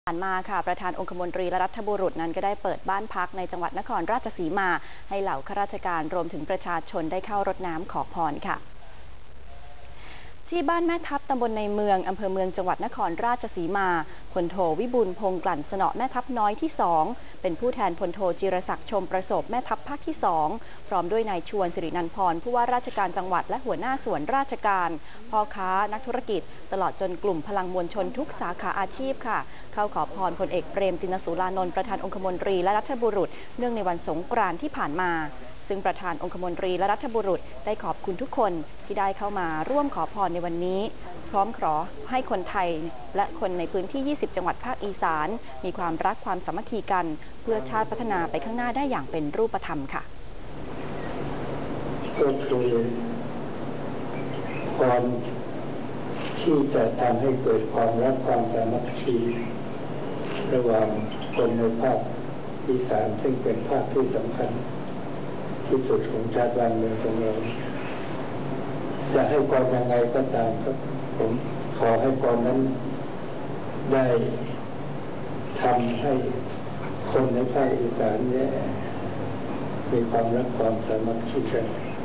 ผ่านมาค่ะประธานองคมนตรีและรัฐบุรุษนั้นก็ได้เปิดบ้านพักในจังหวัดนครราชสีมาให้เหล่าข้าราชการรวมถึงประชาชนได้เข้ารดน้ำขอพรค่ะที่บ้านแม่ทับตำบลในเมืองอำเภอเมืองจังหวัดนครราชสีมาพลโทวิบูลย์พงษ์กลั่นสนอแม่ทัพน้อยที่2เป็นผู้แทนพลโทจิรศักดิ์ชมประสบแม่ทัพภาคที่2พร้อมด้วยนายชวนสิรินันท์พรผู้ว่าราชการจังหวัดและหัวหน้าส่วนราชการพ่อค้านักธุรกิจตลอดจนกลุ่มพลังมวลชนทุกสาขาอาชีพค่ะเข้าขอพรพลเอกเปรมติณสูรานนท์ประธานองคมนตรีและรัฐบุรุษเนื่องในวันสงกรานต์ที่ผ่านมาซึ่งประธานองคมนตรีและรัฐบุรุษได้ขอบคุณทุกคนที่ได้เข้ามาร่วมขอพรในวันนี้พร้อมขอให้คนไทยและคนในพื้นที่20จังหวัดภาคอีสานมีความรักความสามัคคีกันเพื่อชาติพัฒนาไปข้างหน้าได้อย่างเป็นรูปธรรมค่ะก็คือความที่จะทำให้เกิดความรักความสามัคคีระหว่างคนในภาคอีสานซึ่งเป็นภาคที่สำคัญที่สุดของชาติบ้านเมืองของเราจะให้พรยังไงก็ตามครับผมขอให้พรนั้นได้ทำให้คนในภาคอีสานเนี่ยมีความรักความสามัคคีกัน